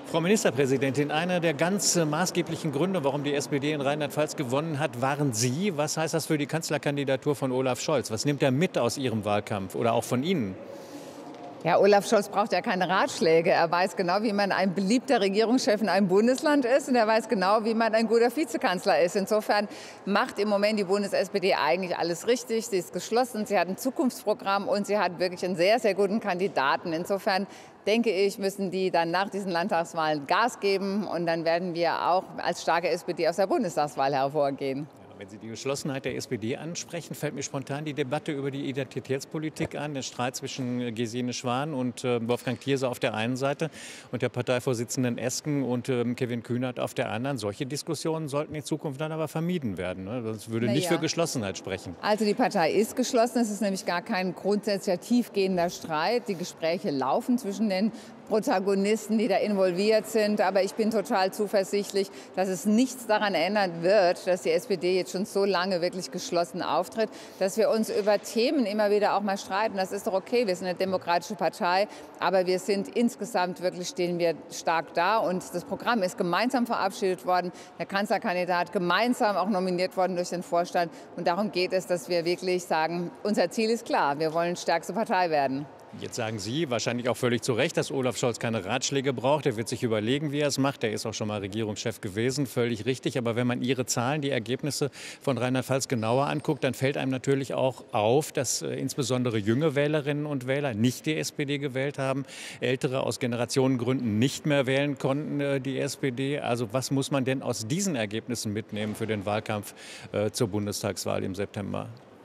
Frau Ministerpräsidentin, einer der ganz maßgeblichen Gründe, warum die SPD in Rheinland-Pfalz gewonnen hat, waren Sie. Was heißt das für die Kanzlerkandidatur von Olaf Scholz? Was nimmt er mit aus Ihrem Wahlkampf oder auch von Ihnen? Ja, Olaf Scholz braucht ja keine Ratschläge. Er weiß genau, wie man ein beliebter Regierungschef in einem Bundesland ist, und er weiß genau, wie man ein guter Vizekanzler ist. Insofern macht im Moment die Bundes-SPD eigentlich alles richtig. Sie ist geschlossen, sie hat ein Zukunftsprogramm und sie hat wirklich einen sehr, sehr guten Kandidaten. Insofern denke ich, müssen die dann nach diesen Landtagswahlen Gas geben, und dann werden wir auch als starke SPD aus der Bundestagswahl hervorgehen. Wenn Sie die Geschlossenheit der SPD ansprechen, fällt mir spontan die Debatte über die Identitätspolitik an, der Streit zwischen Gesine Schwan und Wolfgang Thierse auf der einen Seite und der Parteivorsitzenden Esken und Kevin Kühnert auf der anderen. Solche Diskussionen sollten in Zukunft dann aber vermieden werden, ne? Das würde nicht für Geschlossenheit sprechen. Also die Partei ist geschlossen. Es ist nämlich gar kein grundsätzlicher tiefgehender Streit. Die Gespräche laufen zwischen den Protagonisten, die da involviert sind. Aber ich bin total zuversichtlich, dass es nichts daran ändern wird, dass die SPD jetzt schon so lange wirklich geschlossen auftritt, dass wir uns über Themen immer wieder auch mal streiten. Das ist doch okay, wir sind eine demokratische Partei, aber wir sind insgesamt wirklich, stehen wir stark da, und das Programm ist gemeinsam verabschiedet worden, der Kanzlerkandidat gemeinsam auch nominiert worden durch den Vorstand, und darum geht es, dass wir wirklich sagen, unser Ziel ist klar, wir wollen stärkste Partei werden. Jetzt sagen Sie wahrscheinlich auch völlig zu Recht, dass Olaf Scholz keine Ratschläge braucht. Er wird sich überlegen, wie er es macht. Er ist auch schon mal Regierungschef gewesen, völlig richtig. Aber wenn man Ihre Zahlen, die Ergebnisse von Rheinland-Pfalz genauer anguckt, dann fällt einem natürlich auch auf, dass insbesondere junge Wählerinnen und Wähler nicht die SPD gewählt haben. Ältere aus Generationengründen nicht mehr wählen konnten die SPD. Also was muss man denn aus diesen Ergebnissen mitnehmen für den Wahlkampf zur Bundestagswahl im September?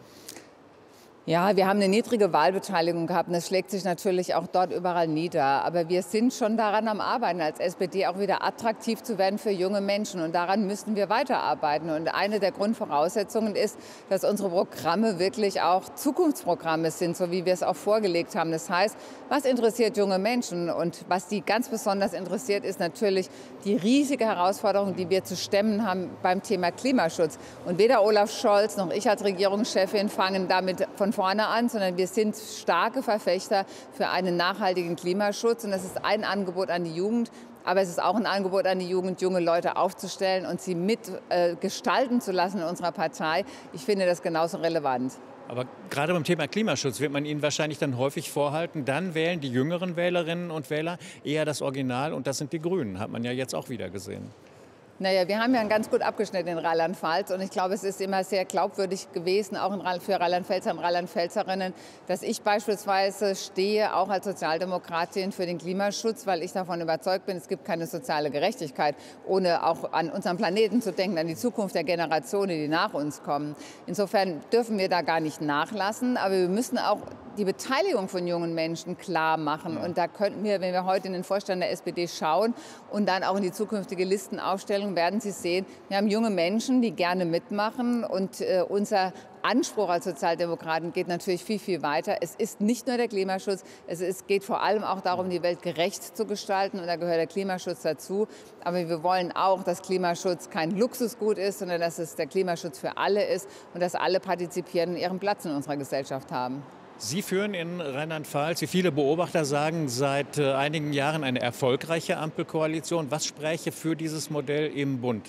Ja, wir haben eine niedrige Wahlbeteiligung gehabt, und das schlägt sich natürlich auch dort überall nieder. Aber wir sind schon daran am Arbeiten, als SPD auch wieder attraktiv zu werden für junge Menschen. Und daran müssen wir weiterarbeiten. Und eine der Grundvoraussetzungen ist, dass unsere Programme wirklich auch Zukunftsprogramme sind, so wie wir es auch vorgelegt haben. Das heißt, was interessiert junge Menschen? Und was die ganz besonders interessiert, ist natürlich die riesige Herausforderung, die wir zu stemmen haben beim Thema Klimaschutz. Und weder Olaf Scholz noch ich als Regierungschefin fangen damit von vorne an, sondern wir sind starke Verfechter für einen nachhaltigen Klimaschutz. Und das ist ein Angebot an die Jugend. Aber es ist auch ein Angebot an die Jugend, junge Leute aufzustellen und sie mitgestalten zu lassen in unserer Partei. Ich finde das genauso relevant. Aber gerade beim Thema Klimaschutz wird man Ihnen wahrscheinlich dann häufig vorhalten, dann wählen die jüngeren Wählerinnen und Wähler eher das Original, und das sind die Grünen. Hat man ja jetzt auch wieder gesehen. Naja, wir haben ja ganz gut abgeschnitten in Rheinland-Pfalz, und ich glaube, es ist immer sehr glaubwürdig gewesen, auch für Rheinland-Pfälzer und Rheinland-Pfälzerinnen, dass ich beispielsweise stehe, auch als Sozialdemokratin, für den Klimaschutz, weil ich davon überzeugt bin, es gibt keine soziale Gerechtigkeit, ohne auch an unseren Planeten zu denken, an die Zukunft der Generationen, die nach uns kommen. Insofern dürfen wir da gar nicht nachlassen, aber wir müssen auch die Beteiligung von jungen Menschen klar machen. Und da könnten wir, wenn wir heute in den Vorstand der SPD schauen und dann auch in die zukünftige Listenaufstellung, werden Sie sehen, wir haben junge Menschen, die gerne mitmachen. Und unser Anspruch als Sozialdemokraten geht natürlich viel, viel weiter. Es ist nicht nur der Klimaschutz, es geht vor allem auch darum, die Welt gerecht zu gestalten. Und da gehört der Klimaschutz dazu. Aber wir wollen auch, dass Klimaschutz kein Luxusgut ist, sondern dass es der Klimaschutz für alle ist und dass alle partizipieren und ihren Platz in unserer Gesellschaft haben. Sie führen in Rheinland-Pfalz, wie viele Beobachter sagen, seit einigen Jahren eine erfolgreiche Ampelkoalition. Was spräche für dieses Modell im Bund?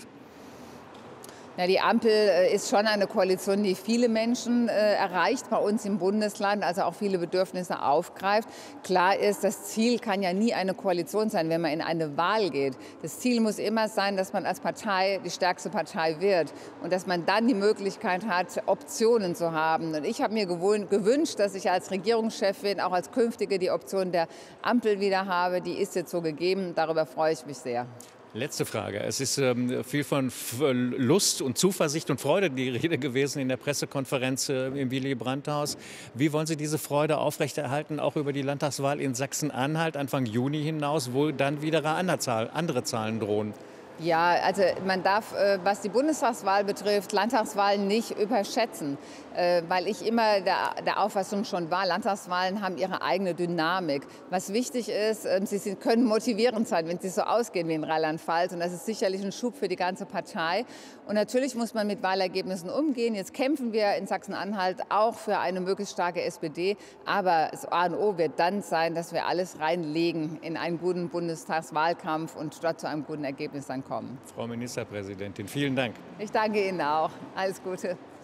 Ja, die Ampel ist schon eine Koalition, die viele Menschen erreicht bei uns im Bundesland, also auch viele Bedürfnisse aufgreift. Klar ist, das Ziel kann ja nie eine Koalition sein, wenn man in eine Wahl geht. Das Ziel muss immer sein, dass man als Partei die stärkste Partei wird und dass man dann die Möglichkeit hat, Optionen zu haben. Und ich habe mir gewünscht, dass ich als Regierungschefin, auch als künftige, die Option der Ampel wieder habe. Die ist jetzt so gegeben. Darüber freue ich mich sehr. Letzte Frage. Es ist viel von Lust und Zuversicht und Freude die Rede gewesen in der Pressekonferenz im Willy-Brandt-Haus. Wie wollen Sie diese Freude aufrechterhalten, auch über die Landtagswahl in Sachsen-Anhalt Anfang Juni hinaus, wo dann wieder andere Zahlen drohen? Ja, also man darf, was die Bundestagswahl betrifft, Landtagswahlen nicht überschätzen, weil ich immer der Auffassung schon war, Landtagswahlen haben ihre eigene Dynamik. Was wichtig ist, sie können motivierend sein, wenn sie so ausgehen wie in Rheinland-Pfalz. Und das ist sicherlich ein Schub für die ganze Partei. Und natürlich muss man mit Wahlergebnissen umgehen. Jetzt kämpfen wir in Sachsen-Anhalt auch für eine möglichst starke SPD. Aber das A und O wird dann sein, dass wir alles reinlegen in einen guten Bundestagswahlkampf und dort zu einem guten Ergebnis dann kommen. Frau Ministerpräsidentin, vielen Dank. Ich danke Ihnen auch. Alles Gute.